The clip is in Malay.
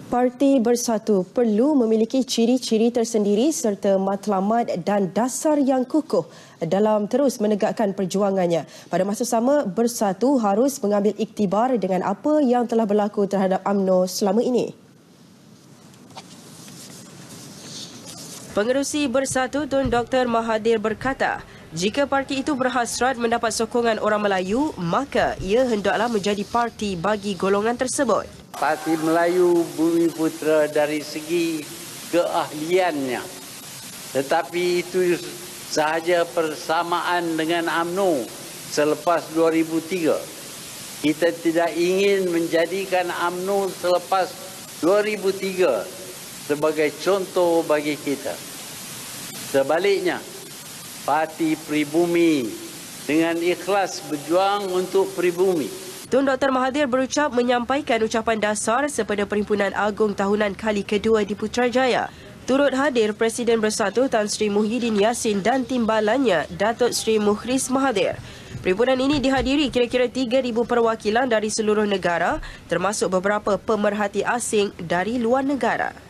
Parti Bersatu perlu memiliki ciri-ciri tersendiri serta matlamat dan dasar yang kukuh dalam terus menegakkan perjuangannya. Pada masa sama, Bersatu harus mengambil iktibar dengan apa yang telah berlaku terhadap UMNO selama ini. Pengerusi Bersatu Tun Dr. Mahathir berkata, jika parti itu berhasrat mendapat sokongan orang Melayu, maka ia hendaklah menjadi parti bagi golongan tersebut. Parti Melayu Bumiputera dari segi keahliannya. Tetapi itu sahaja persamaan dengan UMNO selepas 2003. Kita tidak ingin menjadikan UMNO selepas 2003 sebagai contoh bagi kita. Sebaliknya, Parti Pribumi dengan ikhlas berjuang untuk pribumi. Tun Dr. Mahathir berucap menyampaikan ucapan dasar sepada Perhimpunan Agung Tahunan kali kedua di Putrajaya. Turut hadir Presiden Bersatu Tan Sri Muhyiddin Yassin dan timbalannya Datuk Sri Mukhlis Mahathir. Perhimpunan ini dihadiri kira-kira 3,000 perwakilan dari seluruh negara termasuk beberapa pemerhati asing dari luar negara.